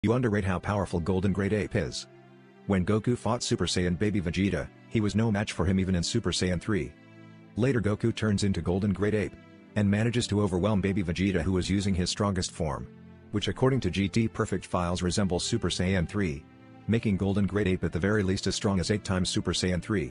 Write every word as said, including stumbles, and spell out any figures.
You underrate how powerful Golden Great Ape is. When Goku fought Super Saiyan Baby Vegeta, he was no match for him even in Super Saiyan three. Later Goku turns into Golden Great Ape, and manages to overwhelm Baby Vegeta, who was using his strongest form, which according to G T Perfect files resembles Super Saiyan three, making Golden Great Ape at the very least as strong as eight times Super Saiyan three.